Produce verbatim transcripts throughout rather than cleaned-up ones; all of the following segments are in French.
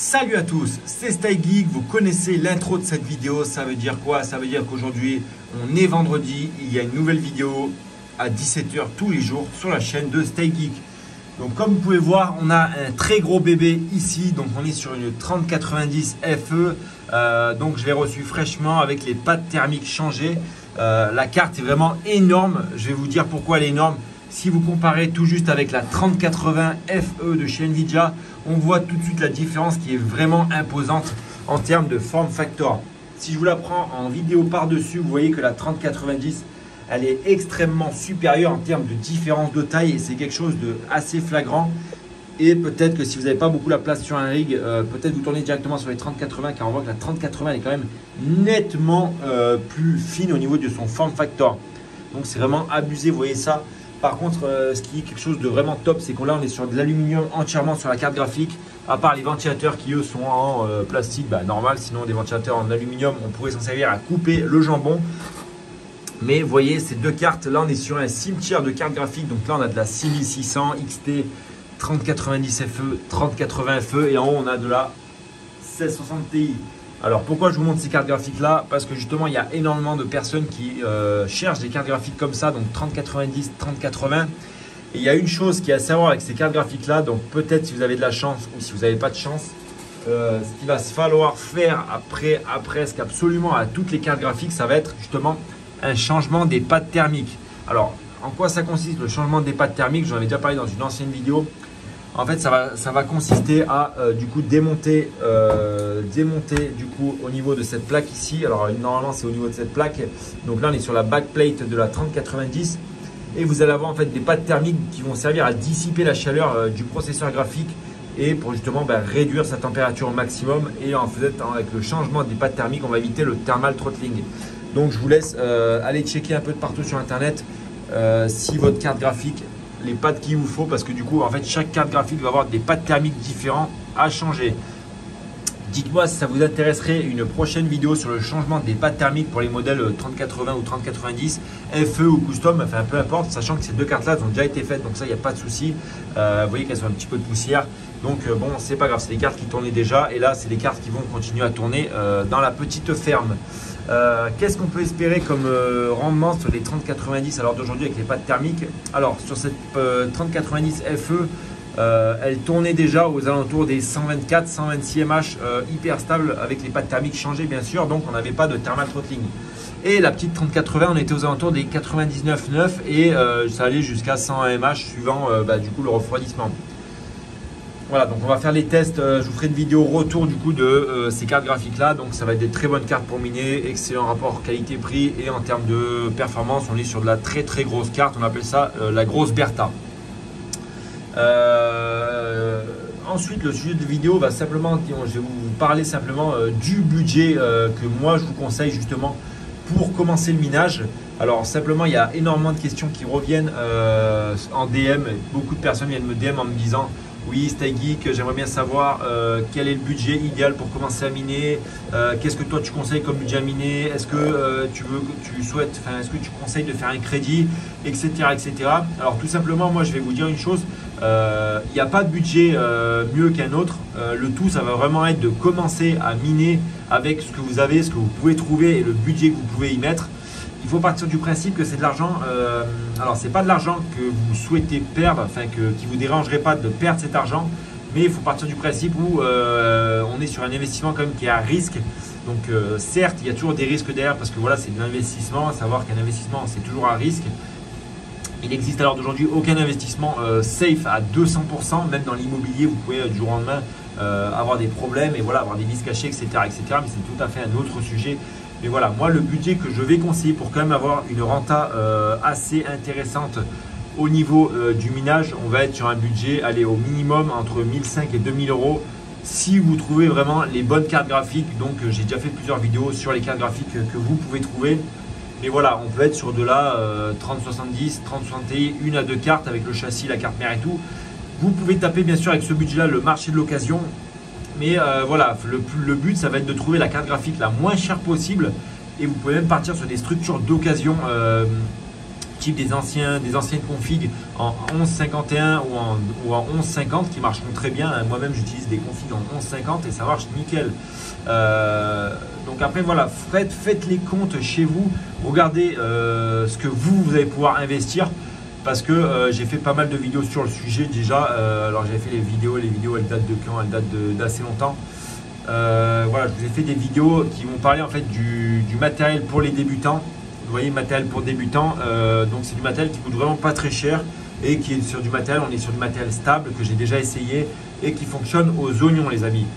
Salut à tous, c'est StyleGeek, vous connaissez l'intro de cette vidéo, ça veut dire quoi? Ça veut dire qu'aujourd'hui, on est vendredi, il y a une nouvelle vidéo à dix-sept heures tous les jours sur la chaîne de StyleGeek. Donc comme vous pouvez voir, on a un très gros bébé ici, donc on est sur une trente quatre-vingt-dix F E, euh, donc je l'ai reçu fraîchement avec les pattes thermiques changées. Euh, la carte est vraiment énorme, je vais vous dire pourquoi elle est énorme. Si vous comparez tout juste avec la trente quatre-vingts F E de chez Nvidia, on voit tout de suite la différence qui est vraiment imposante en termes de form factor. Si je vous la prends en vidéo par-dessus, vous voyez que la trente quatre-vingt-dix, elle est extrêmement supérieure en termes de différence de taille et c'est quelque chose de assez flagrant. Et peut-être que si vous n'avez pas beaucoup la place sur un rig, euh, peut-être vous tournez directement sur les trente quatre-vingts car on voit que la trente quatre-vingts est quand même nettement euh, plus fine au niveau de son form factor. Donc c'est vraiment abusé, vous voyez ça. Par contre, euh, ce qui est quelque chose de vraiment top, c'est qu'on là on est sur de l'aluminium entièrement sur la carte graphique, à part les ventilateurs qui eux sont en euh, plastique bah, normal, sinon des ventilateurs en aluminium, on pourrait s'en servir à couper le jambon. Mais vous voyez, ces deux cartes, là on est sur un cimetière de cartes graphiques, donc là on a de la six mille six cents X T, trente quatre-vingt-dix F E, trente quatre-vingts F E et en haut on a de la seize soixante Ti. Alors pourquoi je vous montre ces cartes graphiques là? Parce que justement il y a énormément de personnes qui euh, cherchent des cartes graphiques comme ça, donc trente quatre-vingt-dix, trente quatre-vingts. Et il y a une chose qui est à savoir avec ces cartes graphiques là, donc peut-être si vous avez de la chance ou si vous n'avez pas de chance, euh, ce qu'il va se falloir faire après à presque absolument à toutes les cartes graphiques, ça va être justement un changement des pattes thermiques. Alors en quoi ça consiste le changement des pattes thermiques? J'en avais déjà parlé dans une ancienne vidéo. En fait, ça va, ça va consister à euh, du coup démonter, euh, démonter du coup au niveau de cette plaque ici. Alors normalement, c'est au niveau de cette plaque. Donc là, on est sur la backplate de la trente quatre-vingt-dix et vous allez avoir en fait des pattes thermiques qui vont servir à dissiper la chaleur euh, du processeur graphique et pour justement ben, réduire sa température au maximum. Et en fait, avec le changement des pattes thermiques, on va éviter le thermal throttling. Donc, je vous laisse euh, aller checker un peu de partout sur Internet euh, si votre carte graphique les pattes qu'il vous faut parce que du coup en fait chaque carte graphique va avoir des pattes thermiques différents à changer. Dites-moi si ça vous intéresserait une prochaine vidéo sur le changement des pattes thermiques pour les modèles trente quatre-vingts ou trente quatre-vingt-dix, F E ou custom, enfin peu importe, sachant que ces deux cartes là ont déjà été faites, donc ça il n'y a pas de souci. Euh, vous voyez qu'elles sont un petit peu de poussière, donc euh, bon c'est pas grave, c'est des cartes qui tournaient déjà et là c'est des cartes qui vont continuer à tourner euh, dans la petite ferme. Euh, Qu'est-ce qu'on peut espérer comme euh, rendement sur les trente quatre-vingt-dix à l'heure d'aujourd'hui avec les pattes thermiques? Alors sur cette euh, trente quatre-vingt-dix F E, euh, elle tournait déjà aux alentours des cent vingt-quatre cent vingt-six M H euh, hyper stable avec les pattes thermiques changées bien sûr, donc on n'avait pas de thermal throttling. Et la petite trente quatre-vingts, on était aux alentours des quatre-vingt-dix-neuf neuf et euh, ça allait jusqu'à cent M H suivant euh, bah, du coup le refroidissement. Voilà, donc on va faire les tests, euh, je vous ferai une vidéo retour du coup de euh, ces cartes graphiques là, donc ça va être des très bonnes cartes pour miner, excellent rapport qualité-prix et en termes de performance on est sur de la très très grosse carte, on appelle ça euh, la grosse Bertha. Euh, ensuite le sujet de vidéo va simplement, je vais vous parler simplement euh, du budget euh, que moi je vous conseille justement pour commencer le minage. Alors simplement il y a énormément de questions qui reviennent euh, en D M, beaucoup de personnes viennent me D M en me disant oui, StyleGeek, j'aimerais bien savoir euh, quel est le budget idéal pour commencer à miner. Euh, Qu'est-ce que toi tu conseilles comme budget à miner? Est-ce que euh, tu veux, tu souhaites, enfin, est-ce que tu conseilles de faire un crédit, et cetera, et cetera. Alors tout simplement, moi je vais vous dire une chose. Il euh, n'y a pas de budget euh, mieux qu'un autre. Euh, le tout, ça va vraiment être de commencer à miner avec ce que vous avez, ce que vous pouvez trouver et le budget que vous pouvez y mettre. Il faut partir du principe que c'est de l'argent, euh, alors c'est pas de l'argent que vous souhaitez perdre, enfin que, qui vous dérangerait pas de perdre cet argent, mais il faut partir du principe où euh, on est sur un investissement quand même qui est à risque. Donc euh, certes, il y a toujours des risques derrière parce que voilà, c'est de l'investissement, à savoir qu'un investissement c'est toujours un risque. Il n'existe à l'heure d'aujourd'hui aucun investissement euh, safe à deux cents pour cent, même dans l'immobilier, vous pouvez euh, du jour au lendemain euh, avoir des problèmes et voilà, avoir des vices cachés, et cetera, et cetera. Mais c'est tout à fait un autre sujet. Mais voilà, moi le budget que je vais conseiller pour quand même avoir une renta euh, assez intéressante au niveau euh, du minage, on va être sur un budget, allez, au minimum entre mille cinq et deux mille euros si vous trouvez vraiment les bonnes cartes graphiques. Donc euh, j'ai déjà fait plusieurs vidéos sur les cartes graphiques que, que vous pouvez trouver. Mais voilà, on peut être sur de la euh, trente soixante-dix, trente soixante-dix, une à deux cartes avec le châssis, la carte mère et tout. Vous pouvez taper bien sûr avec ce budget-là le marché de l'occasion. Mais euh, voilà, le, le but, ça va être de trouver la carte graphique la moins chère possible. Et vous pouvez même partir sur des structures d'occasion. Euh, type des, anciens, des anciennes configs en onze cinquante et un ou en, ou en onze cinquante qui marcheront très bien. Moi-même, j'utilise des configs en onze cinquante et ça marche nickel. Euh, donc après, voilà, faites, faites les comptes chez vous. Regardez euh, ce que vous, vous allez pouvoir investir. Parce que euh, j'ai fait pas mal de vidéos sur le sujet déjà. Euh, alors j'ai fait les vidéos, les vidéos elles datent de quand? Elles datent d'assez longtemps. Euh, voilà, je vous ai fait des vidéos qui vont parler en fait du, du matériel pour les débutants. Vous voyez, matériel pour débutants, euh, donc c'est du matériel qui coûte vraiment pas très cher et qui est sur du matériel, on est sur du matériel stable que j'ai déjà essayé et qui fonctionne aux oignons les amis.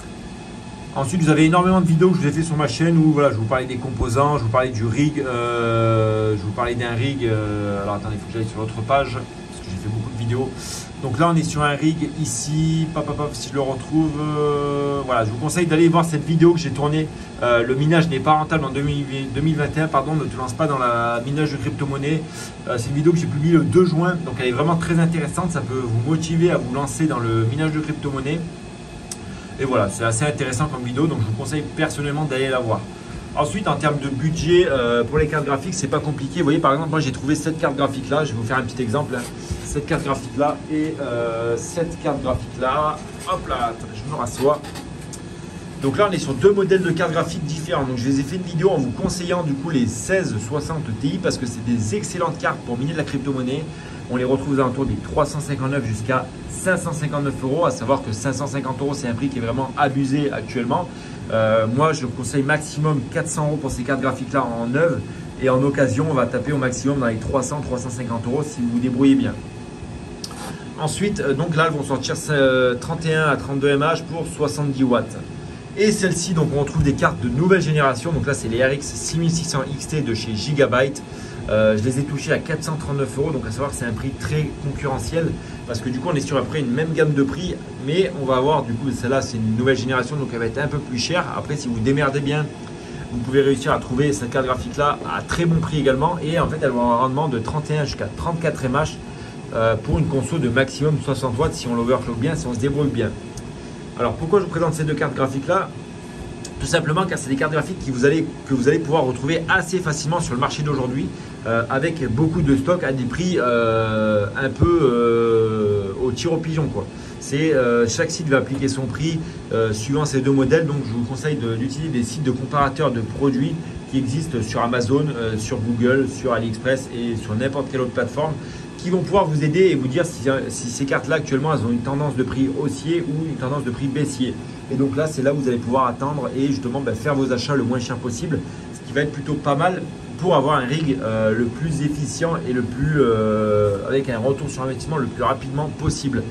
Ensuite, vous avez énormément de vidéos que je vous ai fait sur ma chaîne où voilà, je vous parlais des composants, je vous parlais du rig, euh, je vous parlais d'un rig. Euh, alors attendez, il faut que j'aille sur l'autre page parce que j'ai fait beaucoup de vidéos. Donc là, on est sur un rig ici. Pop, pop, pop, si je le retrouve, euh, voilà, je vous conseille d'aller voir cette vidéo que j'ai tournée. Euh, le minage n'est pas rentable en deux mille vingt et un, pardon, ne te lance pas dans la minage de crypto-monnaie. Euh, c'est une vidéo que j'ai publiée le deux juin, donc elle est vraiment très intéressante. Ça peut vous motiver à vous lancer dans le minage de crypto-monnaie. Et voilà, c'est assez intéressant comme vidéo, donc je vous conseille personnellement d'aller la voir. Ensuite, en termes de budget, euh, pour les cartes graphiques, c'est pas compliqué. Vous voyez, par exemple, moi j'ai trouvé cette carte graphique là. Je vais vous faire un petit exemple. Hein. Cette carte graphique là et euh, cette carte graphique là. Hop là, je me rassois. Donc là, on est sur deux modèles de cartes graphiques différents. Donc je les ai fait une vidéo en vous conseillant du coup les seize soixante Ti parce que c'est des excellentes cartes pour miner de la crypto-monnaie. On les retrouve aux alentours des trois cent cinquante-neuf jusqu'à cinq cent cinquante-neuf euros. À savoir que cinq cent cinquante euros, c'est un prix qui est vraiment abusé actuellement. Euh, moi, je conseille maximum quatre cents euros pour ces cartes graphiques-là en neuve. Et en occasion, on va taper au maximum dans les trois cents à trois cent cinquante euros si vous vous débrouillez bien. Ensuite, donc là, elles vont sortir trente et un à trente-deux mAh pour soixante-dix watts. Et celle-ci, donc on retrouve des cartes de nouvelle génération. Donc là, c'est les R X six mille six cents X T de chez Gigabyte. Euh, je les ai touchés à quatre cent trente-neuf euros, donc à savoir que c'est un prix très concurrentiel parce que du coup on est sur après une même gamme de prix, mais on va avoir du coup celle-là c'est une nouvelle génération donc elle va être un peu plus chère. Après si vous démerdez bien, vous pouvez réussir à trouver cette carte graphique là à très bon prix également et en fait elle va avoir un rendement de trente et un jusqu'à trente-quatre mAh euh, pour une conso de maximum soixante watts si on l'overclock bien, si on se débrouille bien. Alors pourquoi je vous présente ces deux cartes graphiques là? Tout simplement car c'est des cartes graphiques qui vous allez, que vous allez pouvoir retrouver assez facilement sur le marché d'aujourd'hui euh, avec beaucoup de stock à des prix euh, un peu euh, au tir au pigeon quoi. C'est euh, chaque site va appliquer son prix euh, suivant ces deux modèles, donc je vous conseille d'utiliser des sites de comparateurs de produits qui existent sur Amazon, euh, sur Google, sur AliExpress et sur n'importe quelle autre plateforme qui vont pouvoir vous aider et vous dire si, si ces cartes là actuellement elles ont une tendance de prix haussier ou une tendance de prix baissier. Et donc là c'est là où vous allez pouvoir attendre et justement ben, faire vos achats le moins cher possible, ce qui va être plutôt pas mal pour avoir un rig euh, le plus efficient et le plus euh, avec un retour sur investissement le plus rapidement possible.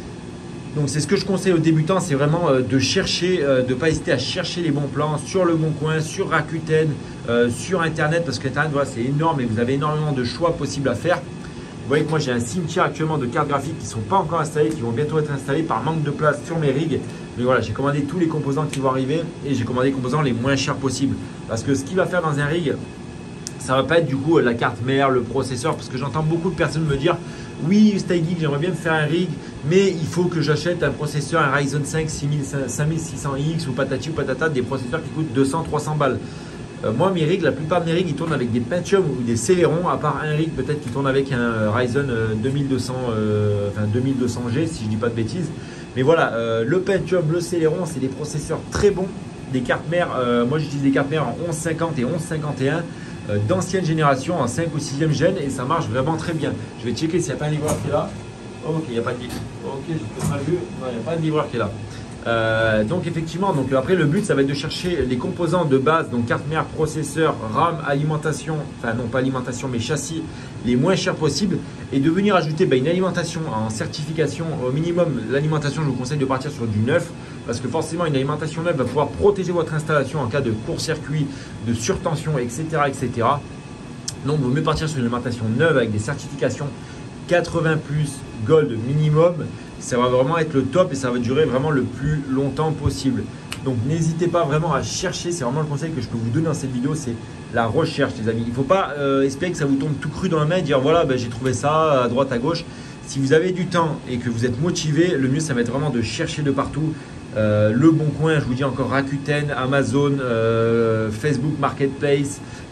Donc c'est ce que je conseille aux débutants, c'est vraiment euh, de chercher, euh, de ne pas hésiter à chercher les bons plans sur le bon coin, sur Rakuten, euh, sur internet, parce que internet voilà, c'est énorme et vous avez énormément de choix possibles à faire. Vous voyez que moi j'ai un cimetière actuellement de cartes graphiques qui ne sont pas encore installées, qui vont bientôt être installées par manque de place sur mes rigs. Mais voilà, j'ai commandé tous les composants qui vont arriver et j'ai commandé les composants les moins chers possibles. Parce que ce qu'il va faire dans un rig, ça ne va pas être du coup la carte mère, le processeur, parce que j'entends beaucoup de personnes me dire oui, StyGeek, j'aimerais bien me faire un rig, mais il faut que j'achète un processeur, un Ryzen cinq cinq mille six cents X ou patati ou patata, des processeurs qui coûtent deux cents à trois cents balles. Euh, moi, mes rigs, la plupart de mes rigs, ils tournent avec des Pentium ou des Celeron, à part un rig peut-être qui tourne avec un Ryzen euh, deux mille deux cents, euh, enfin deux mille deux cents G, si je dis pas de bêtises. Mais voilà, euh, le Pentium, le Celeron, c'est des processeurs très bons, des cartes mères. Euh, moi, j'utilise des cartes mères en onze cinquante et onze cinquante et un euh, d'ancienne génération, en cinq ou sixième gène, et ça marche vraiment très bien. Je vais checker s'il n'y a pas un livreur qui est là. Oh, ok, il n'y a pas de livreur. Ok, j'ai peut-être mal vu. Non, il n'y a pas de livreur qui est là. Euh, donc effectivement, donc après le but ça va être de chercher les composants de base, donc carte mère, processeur, RAM, alimentation, enfin non pas alimentation mais châssis les moins chers possibles et de venir ajouter bah, une alimentation en certification au minimum. L'alimentation, je vous conseille de partir sur du neuf parce que forcément une alimentation neuve va pouvoir protéger votre installation en cas de court-circuit, de surtension, etc etc. Donc il vaut mieux partir sur une alimentation neuve avec des certifications quatre-vingts plus, gold minimum. Ça va vraiment être le top et ça va durer vraiment le plus longtemps possible. Donc n'hésitez pas vraiment à chercher, c'est vraiment le conseil que je peux vous donner dans cette vidéo, c'est la recherche les amis. Il ne faut pas euh, espérer que ça vous tombe tout cru dans la main et dire voilà ben, j'ai trouvé ça à droite à gauche. Si vous avez du temps et que vous êtes motivé, le mieux ça va être vraiment de chercher de partout. Euh, le bon coin, je vous dis encore Rakuten, Amazon, euh, Facebook Marketplace,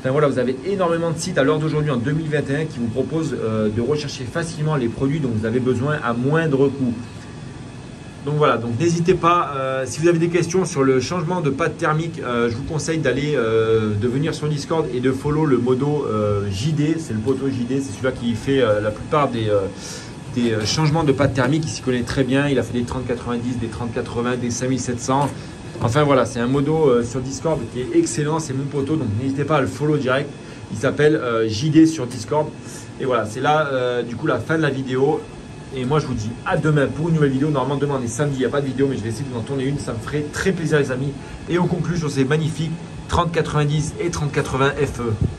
Enfin voilà, vous avez énormément de sites à l'heure d'aujourd'hui en deux mille vingt et un qui vous proposent euh, de rechercher facilement les produits dont vous avez besoin à moindre coût. Donc voilà, donc n'hésitez pas, euh, si vous avez des questions sur le changement de pâte thermique, euh, je vous conseille d'aller, euh, de venir sur Discord et de follow le modo euh, J D, c'est le poteau J D, c'est celui-là qui fait euh, la plupart des, euh, des changements de pâte thermique, il s'y connaît très bien, il a fait des trente quatre-vingt-dix, des trente quatre-vingts, des cinq mille sept cents, enfin voilà, c'est un modo euh, sur Discord qui est excellent, c'est mon poteau, donc n'hésitez pas à le follow direct, il s'appelle euh, J D sur Discord, et voilà, c'est là euh, du coup la fin de la vidéo. Et moi, je vous dis à demain pour une nouvelle vidéo. Normalement, demain, on est samedi, il n'y a pas de vidéo, mais je vais essayer de vous en tourner une. Ça me ferait très plaisir, les amis. Et on conclut sur ces magnifiques trente quatre-vingt-dix et trente quatre-vingts F E.